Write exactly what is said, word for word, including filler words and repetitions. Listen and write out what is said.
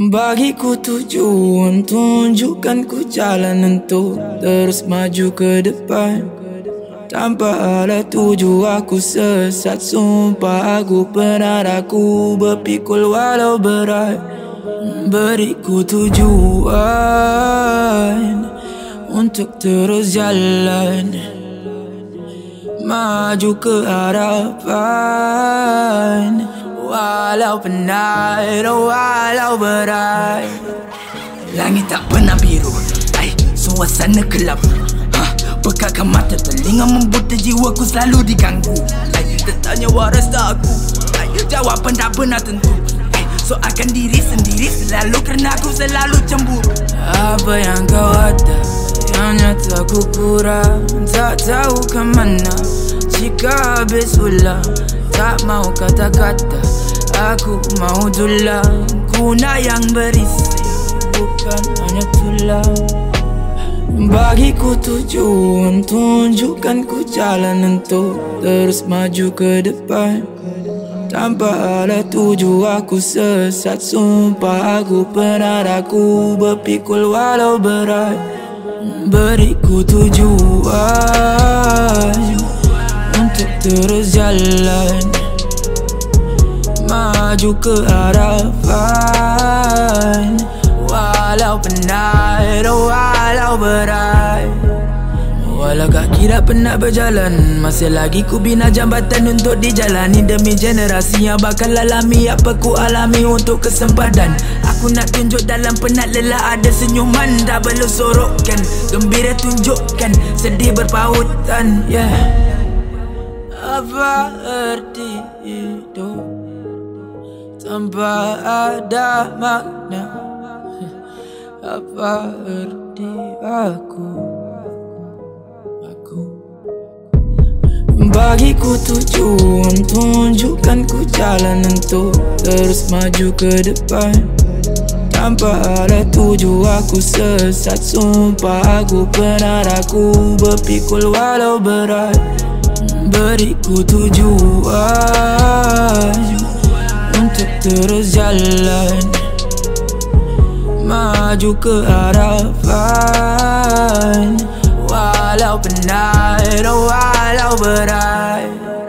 Bagiku tujuan, tunjukkan ku jalan untuk terus maju ke depan. Tanpa ada tujuan aku sesat, sumpah aku pernah aku berpikul walau berat. Beriku tujuan untuk terus jalan, maju ke hadapan, walau penat, walau berat. Langit tak pernah biru, ay, suasana gelap. ha, Pekakkan mata, telinga membuta, jiwaku selalu diganggu. ay, Tertanya waras tak aku, ay, jawapan tak pernah tentu. ay, Soalkan diri sendiri selalu kerana aku selalu cemburu. Apa yang kau ada yang nyata ku kurang, tak tahu ke mana jika habis ulang. Tak mau kata-kata, aku mau tulang. Guna yang berisi, bukan hanya tulang. Bagiku tujuan, tunjukkan ku jalan untuk terus maju ke depan. Tanpa ada tujuan aku sesat, sumpah aku pernah aku berpikul walau berat. Beriku tujuan untuk terus jalan, maju ke hadapan, walau penat, walau berat. Walau kaki tak pernah berjalan, masih lagi ku bina jambatan untuk dijalani. Demi generasi yang bakal alami apa ku alami untuk kesempatan. Aku nak tunjuk dalam penat lelah ada senyuman. Tak perlu sorokkan, gembira tunjukkan, sedih berpautan. Yeah. Apa erti hidup tanpa ada makna? Apa erti aku? Bagiku tujuan, tunjukkan ku jalan untuk terus maju ke depan. Tanpa ada tujuan aku sesat, sumpah aku pernah aku berpikul walau berat. Beriku tujuan untuk terus jalan, maju ke hadapan, walau penat, walau berat.